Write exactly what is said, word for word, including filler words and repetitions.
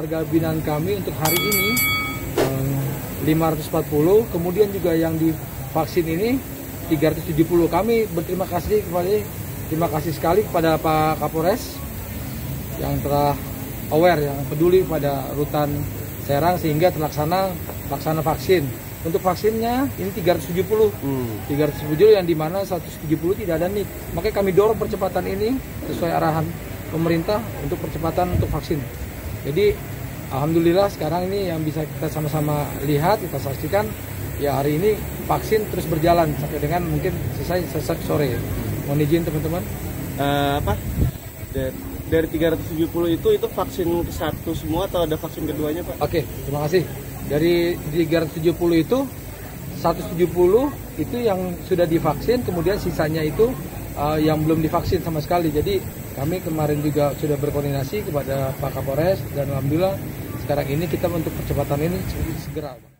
warga binaan kami untuk hari ini lima ratus empat puluh, kemudian juga yang divaksin ini tiga ratus tujuh puluh. Kami berterima kasih kepada terima kasih sekali kepada Pak Kapolres yang telah aware, yang peduli pada rutan Serang sehingga terlaksana laksana vaksin. Untuk vaksinnya ini tiga ratus tujuh puluh, hmm. tiga ratus tujuh puluh yang dimana seratus tujuh puluh tidak ada nik. Makanya kami dorong percepatan ini sesuai arahan pemerintah untuk percepatan untuk vaksin. Jadi alhamdulillah sekarang ini yang bisa kita sama-sama lihat, kita saksikan ya hari ini vaksin terus berjalan sampai dengan mungkin selesai selesai sore. Mohon izin teman-teman. Uh, apa? Dari tiga ratus tujuh puluh itu itu vaksin ke satu semua atau ada vaksin keduanya, Pak? Oke, terima kasih. Dari tiga ratus tujuh puluh itu seratus tujuh puluh itu yang sudah divaksin, kemudian sisanya itu uh, yang belum divaksin sama sekali. Jadi kami kemarin juga sudah berkoordinasi kepada Pak Kapolres dan alhamdulillah sekarang ini kita untuk percepatan ini segera.